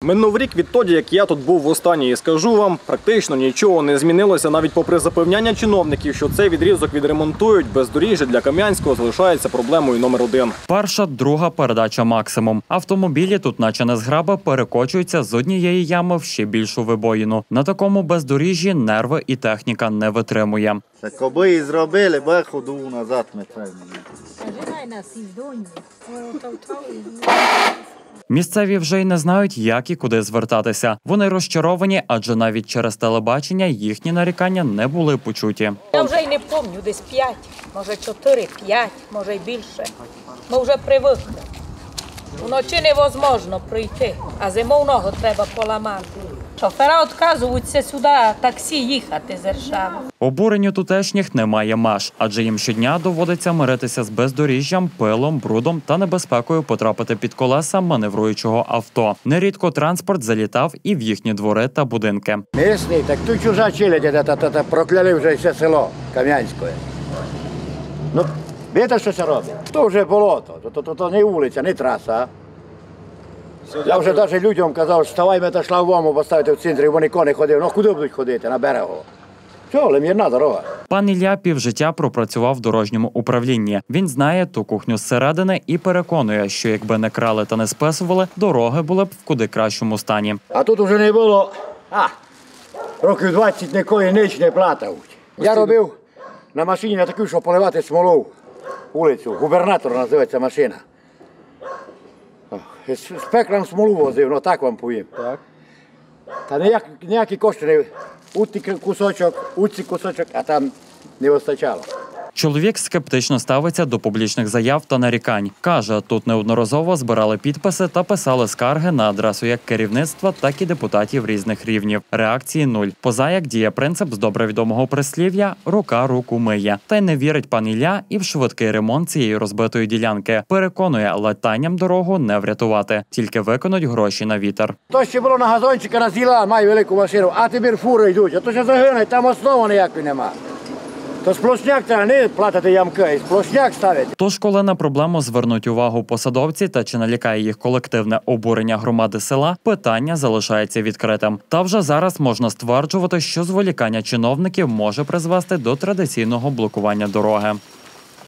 Минув рік відтоді, як я тут був востаннє, і скажу вам, практично нічого не змінилося, навіть попри запевняння чиновників, що цей відрізок відремонтують, бездоріжжя для Кам'янського залишається проблемою номер 1. Перша, друга передача максимум. Автомобілі тут наче незграба перекочуються з однієї ями в ще більшу вибоїну. На такому бездоріжжі нерви і техніка не витримує. Коби і зробили, бо ходу назад не треба. Місцеві вже й не знають, як і куди звертатися. Вони розчаровані, адже навіть через телебачення їхні нарікання не були почуті. Я вже й не пам'ятаю, десь 5, може 4, 5, може й більше. Ми вже привикли. Вночі невозможно прийти, а зимою ногу треба поламати. Шофера відказуються сюди таксі їхати з Іршави. Обуренню тутешніх немає меж, адже їм щодня доводиться миритися з бездоріжжям, пилом, брудом та небезпекою потрапити під колеса маневруючого авто. Нерідко транспорт залітав і в їхні двори та будинки. Місний, так тут чужа челядь, прокляли вже все село Кам'янське. Ну, бачите, що це робить? То вже болото, то не вулиця, не траса. Я вже навіть людям казав, що вставай, та шлагбаум поставити в центрі, вони кони ходили. Ну, куди будуть ходити? На берегу. Що, але мірна дорога. Пан Ілля півжиття пропрацював в дорожньому управлінні. Він знає ту кухню зсередини і переконує, що якби не крали та не списували, дороги були б в куди кращому стані. А тут вже не було, років 20 нікої ніч не платив. Я робив на машині на таку, щоб поливати смолу вулицю. Губернатор називається машина. З пеклом смолу возив, ну так вам повім. Так. Та ніякі кошти не утці кусочок, а там не вистачало. Чоловік скептично ставиться до публічних заяв та нарікань. Каже, тут неодноразово збирали підписи та писали скарги на адресу як керівництва, так і депутатів різних рівнів. Реакції нуль. Позаяк діє принцип з добре відомого прислів'я «рука руку миє». Та й не вірить пан Ілля і в швидкий ремонт цієї розбитої ділянки. Переконує, латанням дорогу не врятувати, тільки викинуть гроші на вітер. То ще було на газончика на зіла, має велику машину, а тепер фури йдуть, а то ще загине, там основи ніякої нема. То сплошняк треба не платити ямки, сплошняк ставить. Тож, коли на проблему звернуть увагу посадовці та чи налякає їх колективне обурення громади села, питання залишається відкритим. Та вже зараз можна стверджувати, що зволікання чиновників може призвести до традиційного блокування дороги.